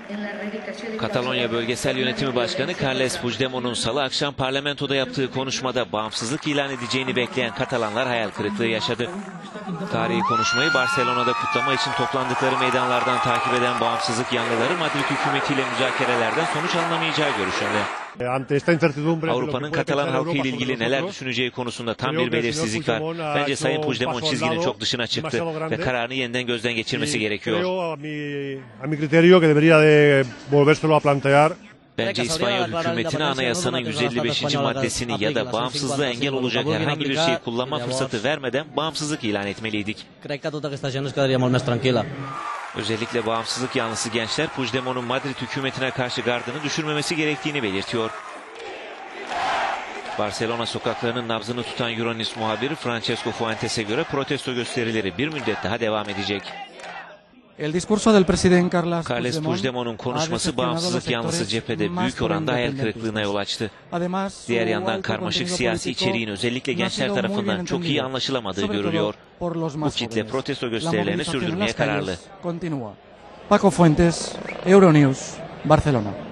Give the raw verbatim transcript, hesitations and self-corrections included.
Katalonya Bölgesel Yönetimi Başkanı Carles Puigdemont'un salı akşam parlamentoda yaptığı konuşmada bağımsızlık ilan edeceğini bekleyen Katalanlar hayal kırıklığı yaşadı. Tarihi konuşmayı Barcelona'da kutlama için toplandıkları meydanlardan takip eden bağımsızlık yanlıları Madrid hükümetiyle müzakerelerden sonuç alınamayacağı görüşünde. Avrupa'nın Katalan halkı ile ilgili neler düşüneceği konusunda tam bir belirsizlik var. Bence Sayın Puigdemont çizginin çok dışına çıktı ve kararını yeniden gözden geçirmesi gerekiyor. Bence İspanyol hükümetine anayasanın yüz elli beşinci maddesini ya da bağımsızlığa engel olacak herhangi bir şeyi kullanma fırsatı vermeden bağımsızlık ilan etmeliydik. Özellikle bağımsızlık yanlısı gençler Puigdemont'un Madrid hükümetine karşı gardını düşürmemesi gerektiğini belirtiyor. Barcelona sokaklarının nabzını tutan Euronews muhabiri Francesco Fuentes'e göre protesto gösterileri bir müddet daha devam edecek. Carles Puigdemont'un konuşması bağımsızlık yanlısı cephede büyük oranda hayal kırıklığına yol açtı. Diğer yandan karmaşık siyasi içeriğin özellikle gençler tarafından çok iyi anlaşılamadığı görülüyor. Bu kitle protesto gösterilerini sürdürmeye kararlı. Paco Fuentes, Euronews, Barcelona.